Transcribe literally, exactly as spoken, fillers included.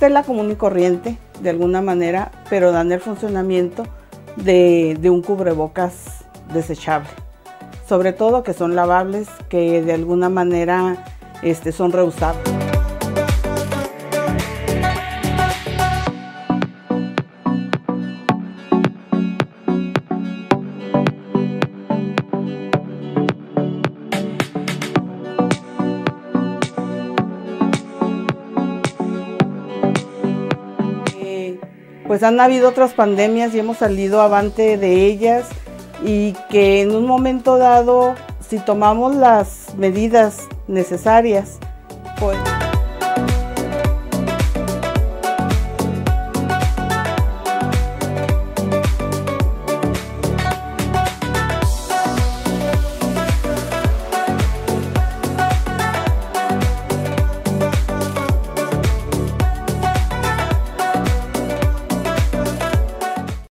tela común y corriente, de alguna manera, pero dan el funcionamiento de, de un cubrebocas desechable. Sobre todo que son lavables, que de alguna manera este, son reusables. Pues han habido otras pandemias y hemos salido avante de ellas, y que en un momento dado, si tomamos las medidas necesarias